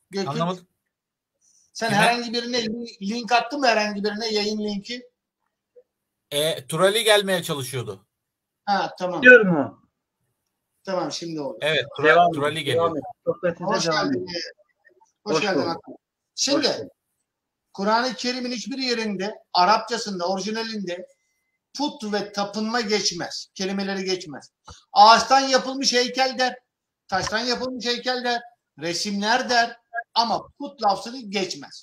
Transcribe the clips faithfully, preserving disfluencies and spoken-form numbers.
Göktürk. Anlamadım. Sen Kime? herhangi birine link attın mı, herhangi birine yayın linki? E, Turali gelmeye çalışıyordu. Ha tamam. Diyor mu? Tamam şimdi oldu. Evet, Devam Turali edin. geliyor. Devam edin. Sohbetinize Hoş devam geldin. edin. Hoş, Hoş geldin. bulduk. Şimdi Hoş bulduk. Kur'an-ı Kerim'in hiçbir yerinde, Arapçasında, orijinalinde put ve tapınma geçmez. Kelimeleri geçmez. Ağaçtan yapılmış heykel der, taştan yapılmış heykel der, resimler der ama put lafzını geçmez.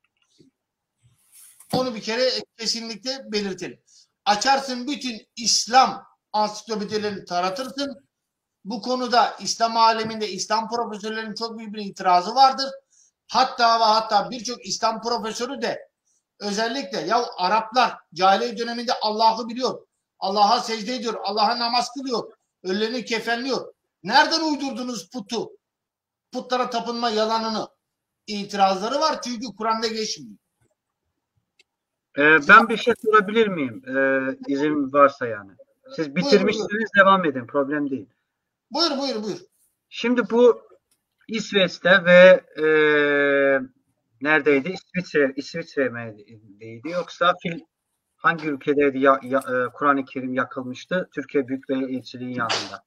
Onu bir kere kesinlikle belirtelim. Açarsın bütün İslam ansiklopedilerini taratırsın. Bu konuda İslam aleminde İslam profesörlerinin çok büyük bir itirazı vardır. Hatta ve hatta birçok İslam profesörü de özellikle ya Araplar cahiliye döneminde Allah'ı biliyor. Allah'a secde ediyor. Allah'a namaz kılıyor. Ölülerini kefenliyor. Nereden uydurdunuz putu? Putlara tapınma yalanını. İtirazları var çünkü Kur'an'da geçmiyor. Ee, ben bir şey sorabilir miyim? Ee, izin varsa yani. Siz bitirmişsiniz, Buyur, buyur. devam edin. Problem değil. Buyur buyur buyur. Şimdi bu İsveç'te ve e, neredeydi? İsviçre, İsviçre miydi yoksa fil, hangi ülkedeydi ya, ya, e, Kur'an-ı Kerim yakılmıştı? Türkiye Büyükelçiliği'nin yanında.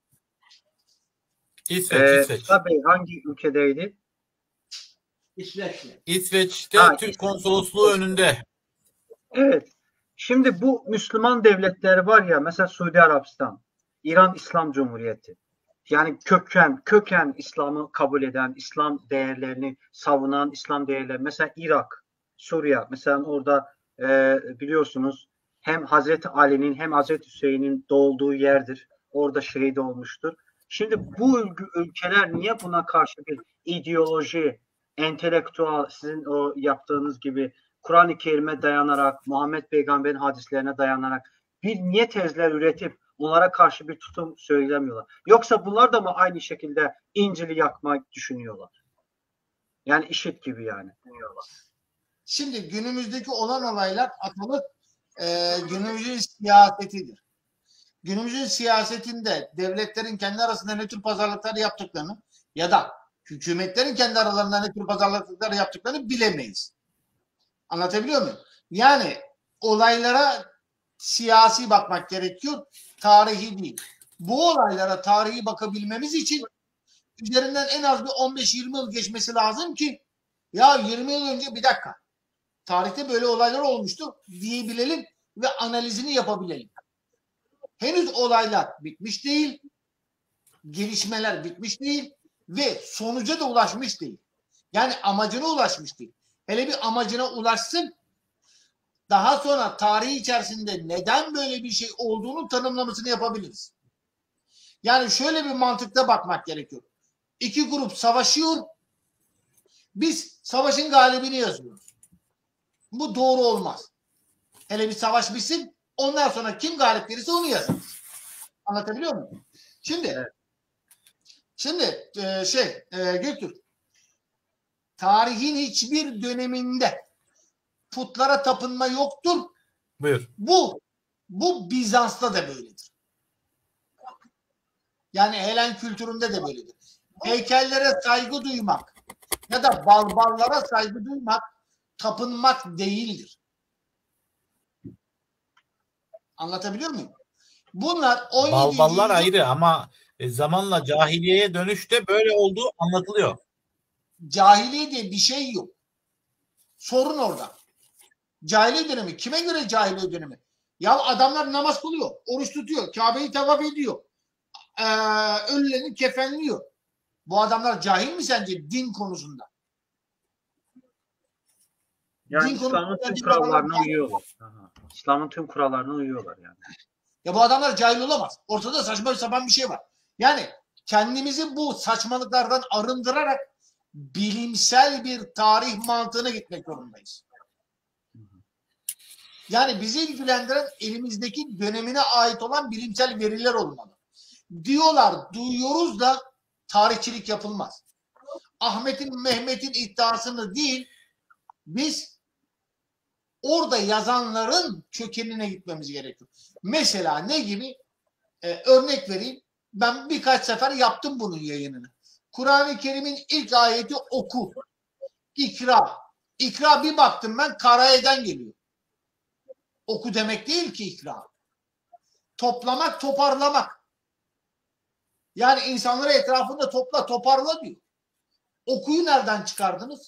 İsveç, Ee, İsveç. Tabii hangi ülkedeydi? İsveç'te. İsveç'te Ha, Türk İsveç. konsolosluğu önünde. Evet. Şimdi bu Müslüman devletleri var ya, mesela Suudi Arabistan, İran İslam Cumhuriyeti. Yani köken, köken İslam'ı kabul eden, İslam değerlerini savunan, İslam değerleri. Mesela Irak, Suriye, mesela orada e, biliyorsunuz hem Hazreti Ali'nin hem Hazreti Hüseyin'in doğduğu yerdir. Orada şehit olmuştur. Şimdi bu ülkeler niye buna karşı bir ideoloji, entelektüel, sizin o yaptığınız gibi Kur'an-ı Kerim'e dayanarak, Muhammed Peygamber'in hadislerine dayanarak bir niye tezler üretip onlara karşı bir tutum söylemiyorlar? Yoksa bunlar da mı aynı şekilde İncil'i yakmak düşünüyorlar? Yani IŞİD gibi yani. Şimdi günümüzdeki olan olaylar atalık e, günümüzün siyasetidir. Günümüzün siyasetinde devletlerin kendi arasında ne tür pazarlıklar yaptıklarını ya da hükümetlerin kendi aralarında ne tür pazarlıklar yaptıklarını bilemeyiz. Anlatabiliyor muyum? Yani olaylara siyasi bakmak gerekiyor, tarihi değil. Bu olaylara tarihi bakabilmemiz için üzerinden en az bir on beş yirmi yıl geçmesi lazım ki ya yirmi yıl önce bir dakika tarihte böyle olaylar olmuştu diyebilelim ve analizini yapabilelim. Henüz olaylar bitmiş değil, gelişmeler bitmiş değil ve sonuca da ulaşmış değil. Yani amacına ulaşmış değil. Hele bir amacına ulaşsın, daha sonra tarihi içerisinde neden böyle bir şey olduğunu tanımlamasını yapabiliriz. Yani şöyle bir mantıkta bakmak gerekiyor. İki grup savaşıyor, biz savaşın galibini yazıyoruz. Bu doğru olmaz. Hele bir savaş bitsin, ondan sonra kim galip gelirse onu yazarız. Anlatabiliyor muyum? Şimdi Evet. şimdi e, şey e, Göktürk, tarihin hiçbir döneminde putlara tapınma yoktur. Buyur. Bu bu Bizans'ta da böyledir. Yani Helen kültüründe de böyledir. Heykellere saygı duymak ya da balballara saygı duymak tapınmak değildir. Anlatabiliyor muyum? Bunlar on yedinci Balballar yüzyıl ayrı ama e, zamanla cahiliyeye dönüşte böyle olduğu anlatılıyor. cahiliye diye bir şey yok. Sorun orada. Cahiliye dönemi. Kime göre cahiliye dönemi? Ya adamlar namaz kılıyor, oruç tutuyor, Kabe'yi tavaf ediyor. Ee, ölülerini kefenliyor. Bu adamlar cahil mi sence din konusunda? Yani Din İslam'ın konusunda tüm din adamlar kurallarına cahil. uyuyorlar. Aha. İslam'ın tüm kurallarına uyuyorlar yani. Ya bu adamlar cahil olamaz. Ortada saçma sapan bir şey var. Yani kendimizi bu saçmalıklardan arındırarak bilimsel bir tarih mantığına gitmek zorundayız. Yani bizi ilgilendiren elimizdeki dönemine ait olan bilimsel veriler olmalı. Diyorlar, duyuyoruz da tarihçilik yapılmaz. Ahmet'in, Mehmet'in iddiasını değil, biz orada yazanların kökenine gitmemiz gerekiyor. Mesela ne gibi? Ee, örnek vereyim. Ben birkaç sefer yaptım bunun yayınını. Kur'an-ı Kerim'in ilk ayeti oku. İkra. İkra bir baktım ben Karayeden geliyor. Oku demek değil ki ikra. Toplamak, toparlamak. Yani insanları etrafında topla, toparla diyor. Okuyu nereden çıkardınız?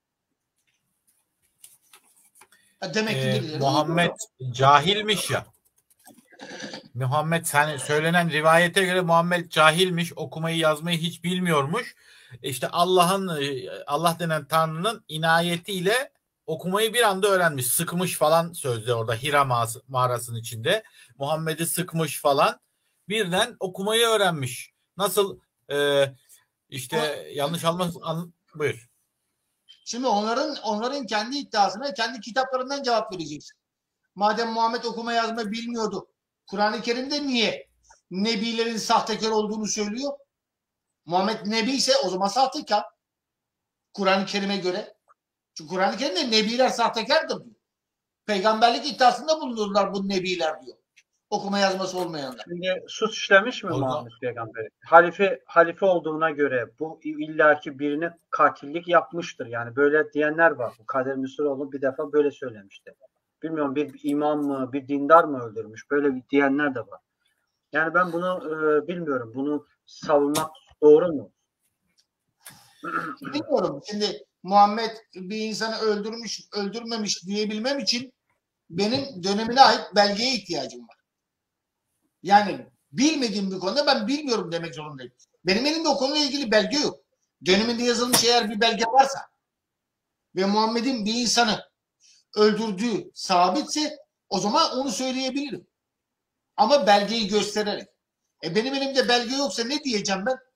Demek ki Ee, birileri Muhammed uyduruyor. cahilmiş ya. Muhammed hani söylenen rivayete göre Muhammed cahilmiş, okumayı yazmayı hiç bilmiyormuş. İşte Allah'ın Allah denen Tanrı'nın inayetiyle okumayı bir anda öğrenmiş. Sıkmış falan sözde orada Hira mağarasının içinde. Muhammed'i sıkmış falan. Birden okumayı öğrenmiş. Nasıl e, işte yanlış almaz an, buyur. Şimdi onların onların kendi iddiasına kendi kitaplarından cevap vereceksin. Madem Muhammed okuma yazma bilmiyordu. Kur'an-ı Kerim'de niye nebilerin sahtekar olduğunu söylüyor? Muhammed nebi ise o zaman sahtekar. Kur'an-ı Kerim'e göre. Çünkü Kur'an-ı Kerim'de nebiler sahtekardır diyor. Peygamberlik iddiasında bulunurlar bu nebiler diyor. Okuma yazması olmayanlar. Şimdi suç işlemiş mi O zaman- Muhammed Peygamber? Halife halife olduğuna göre bu illaki birine katillik yapmıştır. Yani böyle diyenler var. Bu Kadir Mısıroğlu bir defa böyle söylemişti. Bilmiyorum bir imam mı, bir dindar mı öldürmüş? Böyle bir diyenler de var. Yani ben bunu e, bilmiyorum. Bunu savunmak doğru mu? Bilmiyorum. Şimdi Muhammed bir insanı öldürmüş, öldürmemiş diyebilmem için benim dönemine ait belgeye ihtiyacım var. Yani bilmediğim bir konuda ben bilmiyorum demek zorundayım. Benim elimde o konuyla ilgili belge yok. Döneminde yazılmış eğer bir belge varsa ve Muhammed'in bir insanı öldürdüğü sabitse o zaman onu söyleyebilirim. Ama belgeyi göstererek. E benim elimde belge yoksa ne diyeceğim ben?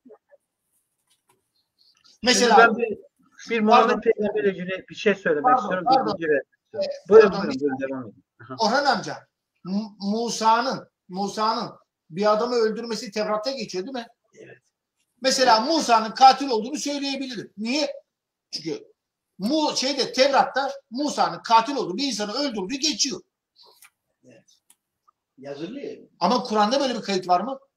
Mesela Şimdi ben bir, bir Muhammed Peygamber ilgili bir şey söylemek Pardon, istiyorum. pardon. Bir bilgi vermek istiyorum. E, Buyurun pardon, buyurun, buyurun devam edin. Aha. Orhan amca M- Musa'nın Musa'nın bir adamı öldürmesi Tevrat'ta geçiyor değil mi? Evet. Mesela Musa'nın katil olduğunu söyleyebilirim. Niye? Çünkü Mu şeyde Tevrat'ta Musa'nın katil olduğu bir insanı öldürdüğü geçiyor. Evet. Yazılı. Ama Kur'an'da böyle bir kayıt var mı?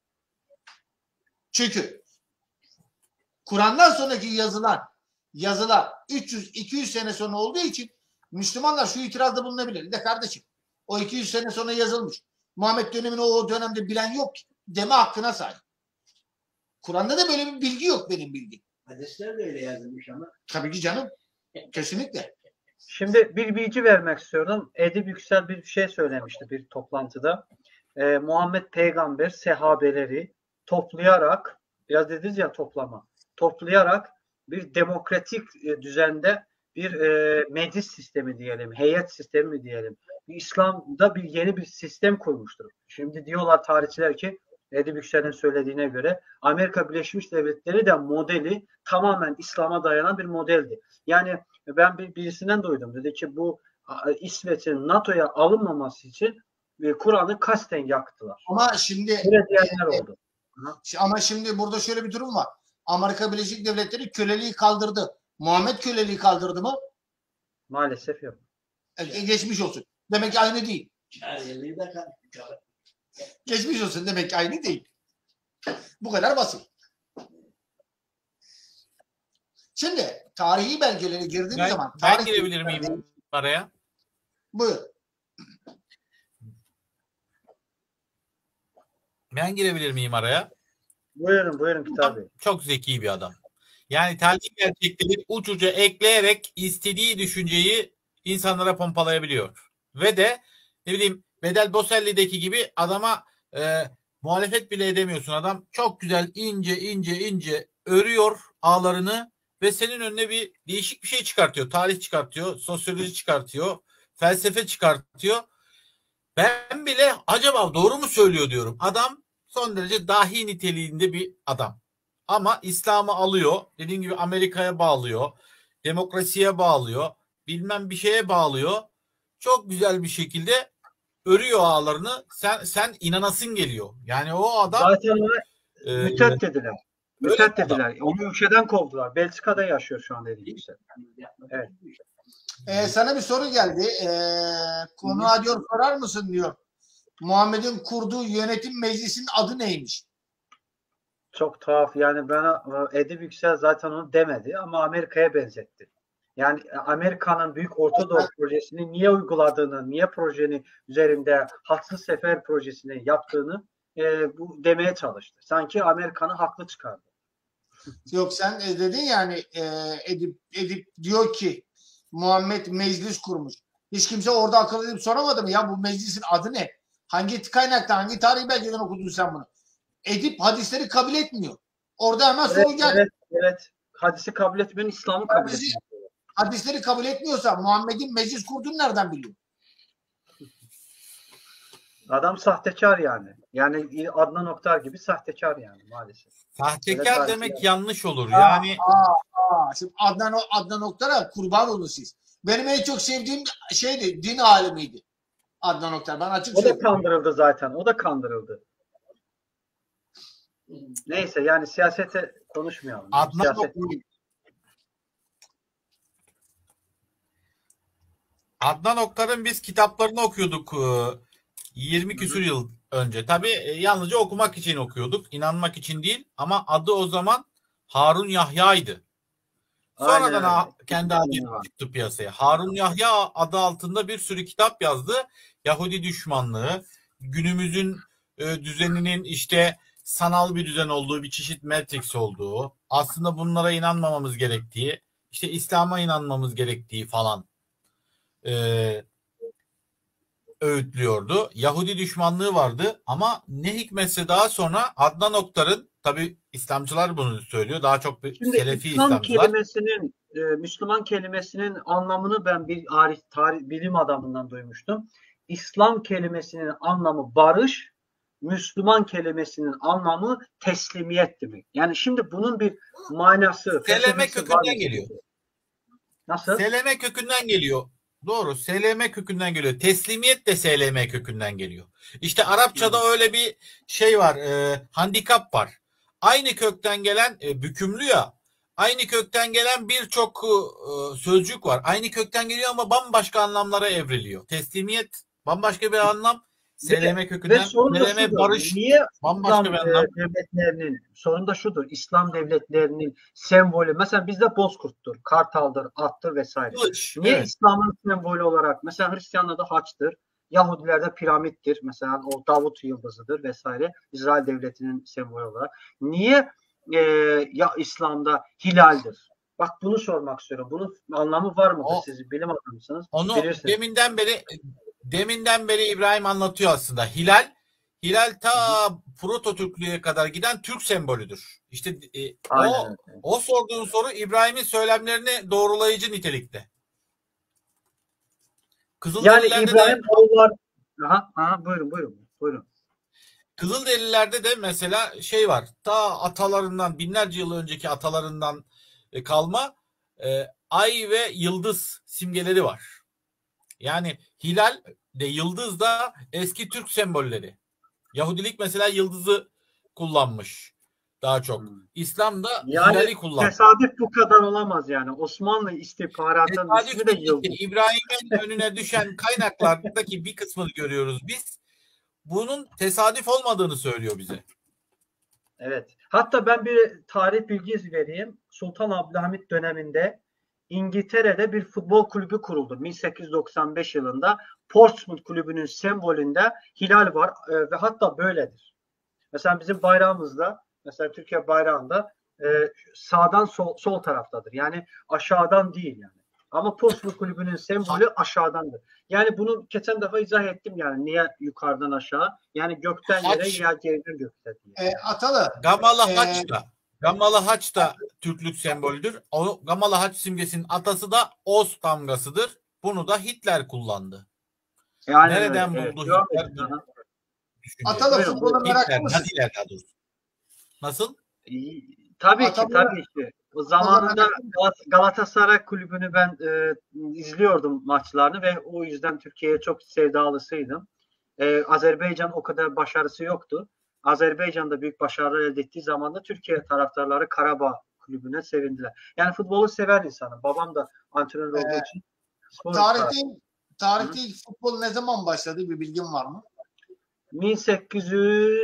Çünkü Kur'an'dan sonraki yazılar yazılar üç yüz iki yüz sene sonra olduğu için Müslümanlar şu itirazda bulunabilir. De kardeşim o iki yüz sene sonra yazılmış. Muhammed dönemini o dönemde bilen yok ki. Deme hakkına sahip. Kur'an'da da böyle bir bilgi yok benim bildiğim. Hadisler de öyle yazılmış ama. Tabii ki canım. Kesinlikle. Şimdi bir bilgi vermek istiyorum. Edip Yüksel bir şey söylemişti bir toplantıda. Ee, Muhammed Peygamber sahabeleri toplayarak, biraz dediniz ya toplama, toplayarak bir demokratik e, düzende bir e, meclis sistemi diyelim, heyet sistemi diyelim. İslam'da bir yeni bir sistem kurmuştur. Şimdi diyorlar tarihçiler ki Edip Yüksel'in söylediğine göre Amerika Birleşmiş Devletleri de modeli tamamen İslam'a dayanan bir modeldi. Yani ben bir birisinden duydum. Dedi ki bu İsveç'in NATO'ya alınmaması için Kur'an'ı kasten yaktılar. Ama şimdi Böyle diyenler oldu. ama şimdi burada şöyle bir durum var. Amerika Birleşik Devletleri köleliği kaldırdı. Muhammed köleliği kaldırdı mı? Maalesef yok. E, geçmiş olsun. Demek ki aynı değil. Cahilliği de kalmış. Geçmiş olsun demek ki aynı değil. Bu kadar basit. Şimdi tarihi belgelere girdiğimiz Ben, zaman ben tarih girebilir miyim araya? Buyur. Ben girebilir miyim araya? Buyurun buyurun Kitap Bey. Çok zeki bir adam. Yani tarih gerçekleri uç uca ekleyerek istediği düşünceyi insanlara pompalayabiliyor. Ve de ne bileyim Bedel Boselli'deki gibi adama e, muhalefet bile edemiyorsun. Adam çok güzel ince ince ince örüyor ağlarını ve senin önüne bir değişik bir şey çıkartıyor. Tarih çıkartıyor, sosyoloji çıkartıyor, felsefe çıkartıyor. Ben bile acaba doğru mu söylüyor diyorum. Adam son derece dahi niteliğinde bir adam. Ama İslam'ı alıyor. Dediğim gibi Amerika'ya bağlıyor. Demokrasiye bağlıyor. Bilmem bir şeye bağlıyor. Çok güzel bir şekilde örüyor ağlarını. Sen sen inanasın geliyor. Yani o adam Zaten ona e, mütet dediler. öyle Mütet bir adam. dediler. Onu ülkeden kovdular. Belçika'da yaşıyor şu anda Edip Yüksel. Evet. Ee, sana bir soru geldi. Ee, konuğa diyor sorar mısın diyor. Muhammed'in kurduğu yönetim meclisinin adı neymiş? Çok tuhaf. Yani bana Edip Yüksel zaten onu demedi ama Amerika'ya benzetti. Yani Amerika'nın Büyük Orta Doğu projesini niye uyguladığını, niye projenin üzerinde Haçlı Sefer projesini yaptığını e, bu demeye çalıştı. Sanki Amerika'nı haklı çıkardı. Yok sen e, dedin yani e, Edip, Edip diyor ki Muhammed meclis kurmuş. Hiç kimse orada akıl edip soramadı mı? Ya bu meclisin adı ne? Hangi kaynakta, hangi tarihi belgeden okudun sen bunu? Edip hadisleri kabul etmiyor. Orada hemen Evet, soru geldi. evet, evet. Hadisi kabul etmeyen İslam'ı kabul Hadisi- etmiyor. Hadisleri kabul etmiyorsa Muhammed'in meclis kurduğunu nereden biliyor? Adam sahtekar yani. Yani Adnan Oktar gibi sahtekar yani maalesef. Öyle Sahtekar tarih demek yani. yanlış olur. Aa, Yani aa, aa. Şimdi Adnan, Adnan Oktar'a kurban olun siz. Benim en çok sevdiğim şeydi, din alimiydi. Adnan Oktar. Ben açık O da söyleyeyim. kandırıldı zaten. O da kandırıldı. Neyse yani siyasete konuşmayalım. Adnan Siyaset Adnan Oktar'ın biz kitaplarını okuyorduk e, yirmi küsur yıl önce. Tabii e, yalnızca okumak için okuyorduk. İnanmak için değil. Ama adı o zaman Harun Yahya'ydı. Sonradan Aynen ha- öyle. kendi Aynen adı öyle. çıktı piyasaya. Harun Yahya adı altında bir sürü kitap yazdı. Yahudi düşmanlığı, günümüzün e, düzeninin işte sanal bir düzen olduğu, bir çeşit Matrix olduğu, aslında bunlara inanmamamız gerektiği, işte İslam'a inanmamız gerektiği falan e, öğütlüyordu. Yahudi düşmanlığı vardı ama ne hikmetse daha sonra Adnan Oktar'ın, tabii İslamcılar bunu söylüyor, daha çok bir Şimdi Selefi İslam İslamcılar. kelimesinin, e, Müslüman kelimesinin anlamını ben bir tarih, tarih bilim adamından duymuştum. İslam kelimesinin anlamı barış, Müslüman kelimesinin anlamı teslimiyet demek. Yani şimdi bunun bir manası, Seleme felsefesi var kökünden mı? geliyor. Nasıl? Seleme kökünden geliyor. Doğru. Seleme kökünden geliyor. Teslimiyet de seleme kökünden geliyor. İşte Arapçada öyle bir şey var. E, handikap var. Aynı kökten gelen e, bükümlü ya. Aynı kökten gelen birçok e, sözcük var. Aynı kökten geliyor ama bambaşka anlamlara evriliyor. Teslimiyet bambaşka bir anlam. Seleme Ve kökünden. sorun da Seleme şudur. barış Niye bambaşka İslam bir e, anlam. devletlerinin, sorun da şudur. İslam devletlerinin sembolü, mesela bizde bozkurttur, kartaldır, attır vesaire. Kılıç. Niye Evet. İslam'ın sembolü olarak, mesela Hristiyanlarda haçtır, Yahudilerde piramittir, mesela o Davut yıldızıdır vesaire, İsrail devletinin sembolü olarak. Niye e, ya İslam'da hilaldir? Bak bunu sormak istiyorum. Bunun anlamı var mıdır? O- Siz bilim adamısınız, Onu bilirsiniz. deminden beri deminden beri İbrahim anlatıyor aslında. Hilal Hilal ta Proto-Türklüğe kadar giden Türk sembolüdür. İşte e, Aynen o öyle. o sorduğun soru İbrahim'in söylemlerini doğrulayıcı nitelikte. Yani Kızılderililerde İbrahim de oğullar... Aha, aha, buyurun buyurun. Buyurun. Kızılderililerde de mesela şey var. Ta atalarından, binlerce yıl önceki atalarından e, kalma e, ay ve yıldız simgeleri var. Yani hilal de yıldız da eski Türk sembolleri. Yahudilik mesela yıldızı kullanmış daha çok. Hmm. İslam'da Yani hilali kullanmış. tesadüf bu kadar olamaz yani. Osmanlı istihbaratının ismi Tesadüf de değil. yıldız. İbrahim'in önüne düşen kaynaklardaki bir kısmını görüyoruz biz. Bunun tesadüf olmadığını söylüyor bize. Evet. Hatta ben bir tarih bilgisi vereyim. Sultan Abdülhamit döneminde İngiltere'de bir futbol kulübü kuruldu. bin sekiz yüz doksan beş yılında Portsmouth kulübünün sembolünde hilal var e, ve hatta böyledir. Mesela bizim bayrağımızda, mesela Türkiye bayrağında e, sağdan sol, sol taraftadır. Yani aşağıdan değil yani. Ama Portsmouth kulübünün sembolü aşağıdandır. Yani bunu geçen defa izah ettim yani. Niye yukarıdan aşağı? Yani gökten yere Haç. ya yerden gökte diye. E, Atalı. Gamalı Ee, Haç da Gamalı Haç da Türklük sembolüdür. O Gamalı Haç simgesinin atası da Oz damgasıdır. Bunu da Hitler kullandı. Yani Nereden öyle, buldu evet. Hitler bu Aha. düşünceyi? Atalı Buyurun, futbola Hitler, meraklı mısın? Naziler daha doğrusu. Nasıl? İyi. Tabii ki Atalı- tabii ki. O zamanında Gal- Galatasaray kulübünü ben e, izliyordum maçlarını ve o yüzden Türkiye'ye çok sevdalısıydım. E, Azerbaycan o kadar başarısı yoktu. Azerbaycan'da büyük başarılar elde ettiği zaman da Türkiye taraftarları Karabağ kulübüne sevindiler. Yani futbolu seven insanım. Babam da antrenör olduğu Ee, için spor Tarihte, tarihte ilk futbol ne zaman başladı bir bilgin var mı? bin sekiz yüz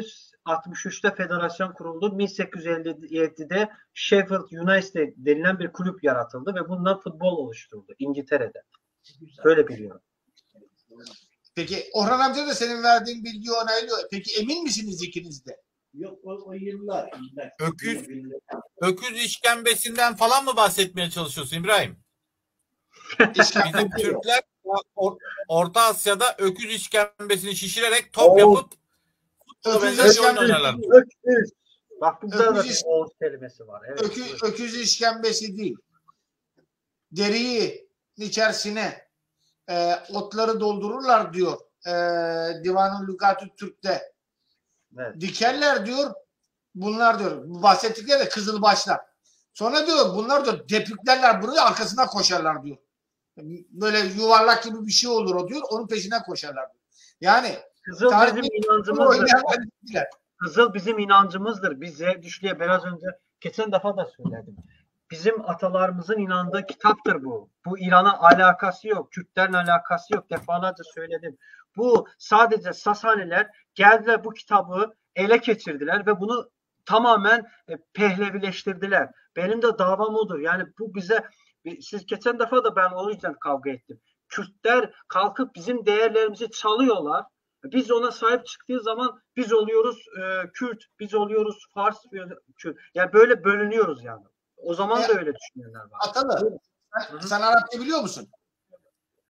altmış üçte federasyon kuruldu. bin sekiz yüz elli yedide Sheffield United denilen bir kulüp yaratıldı ve bundan futbol oluşturuldu İngiltere'de. Böyle biliyorum. Peki Orhan amca da senin verdiğin bilgiyi onaylıyor. Peki emin misiniz ikiniz de? Yok o, o yıllar. yıllar. Öküz. Yıllar. Öküz işkembesinden falan mı bahsetmeye çalışıyorsun İbrahim? Bizim Türkler Or- Orta Asya'da öküz işkembesini şişirerek top Oo. yapıp futbola Öküz benzer bir oyun işkembesi- oynarlar. Öküz. Bak burada da Öküz bir iş- Oğuz kelimesi var. Evet. Öküz, öküz işkembesi değil. Deriyi içerisine e, otları doldururlar diyor. E, Divan-ı Lügat-ı Türk'te. Evet. Dikerler diyor. Bunlar diyor. Bahsettikleri de kızılbaşlar. Sonra diyor bunlar diyor depüklerler burayı arkasına koşarlar diyor. Böyle yuvarlak gibi bir şey olur o diyor. Onun peşine koşarlar diyor. Yani Kızıl tarih- bizim inancımızdır. oynayanlar bildiler. Kızıl bizim inancımızdır. Biz Zerdüştlü'ye biraz önce geçen defa da söyledim. Bizim atalarımızın inandığı kitaptır bu. Bu İran'a alakası yok. Kürtlerin alakası yok. Defalarca söyledim. Bu sadece Sasaniler geldiler bu kitabı ele geçirdiler ve bunu tamamen e, pehlevileştirdiler. Benim de davam odur. Yani bu bize siz geçen defa da ben o yüzden kavga ettim. Kürtler kalkıp bizim değerlerimizi çalıyorlar. Biz ona sahip çıktığı zaman biz oluyoruz e, Kürt, biz oluyoruz Fars, Kürt. Yani böyle bölünüyoruz yani. O zaman da öyle düşünenler var. Atalı, sen, sen Arapça biliyor musun?